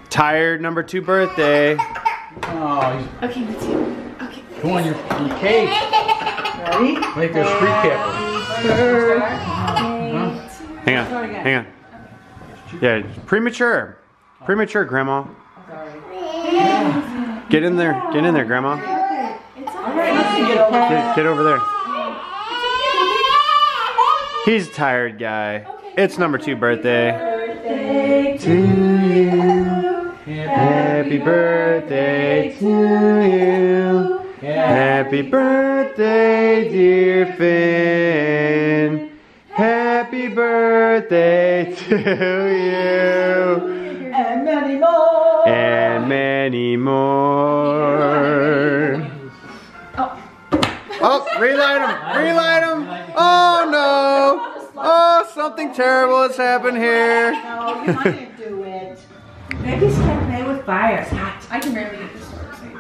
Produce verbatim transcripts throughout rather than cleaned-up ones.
Tired number two birthday. Oh, he's... Okay, me too. Okay. Come on, your, your cake. Ready? Like there's three capper. Huh? Hang on, hang on. Yeah, premature. Premature, Grandma. Get in there, get in there, Grandma. Get, get over there. He's a tired guy. It's number two birthday. To you. Happy birthday to you. Happy birthday, dear Finn. Happy birthday to you. And many more. And many more. Oh, relight him! Relight him! Oh no! Oh, something terrible has happened here. No, you can't do it. Maybe she can play with fire. It's hot. I can barely get this door. So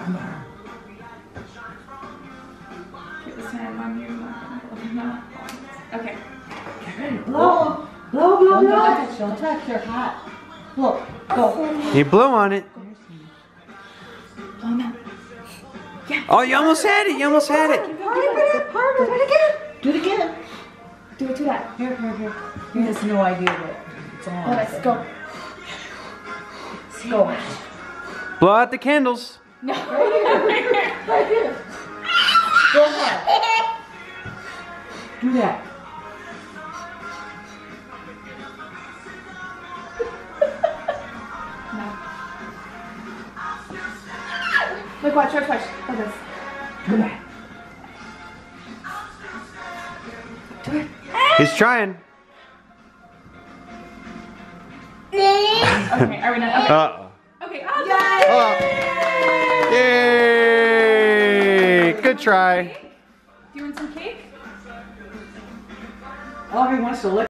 get this hand on you. Okay. Blow. Blow, blow, blow. Don't touch, don't touch, they're hot. Look, go. You blow on it. Blow now. Yeah. Oh, you almost had it. You almost had it. Harder, do it again. Do it again. Do it to that. Here, here, here. He has no idea what it's on. Oh, let's go. Go. Blow out the candles. No. Right here. Right here. Go ahead. Do that. No. Look, watch, watch, watch. Look this. Do that. Do it. He's trying. Okay, are we done? Okay. Uh-oh. Okay. Oh, Oh. Yay! Good try. Do you want some cake? Oh, he wants to lick.